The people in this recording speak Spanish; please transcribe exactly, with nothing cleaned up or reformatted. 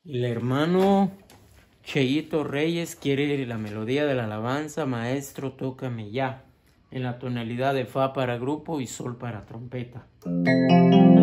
El hermano Cheito Reyes quiere la melodía de la alabanza. Maestro, tócame ya, en la tonalidad de fa para grupo y sol para trompeta.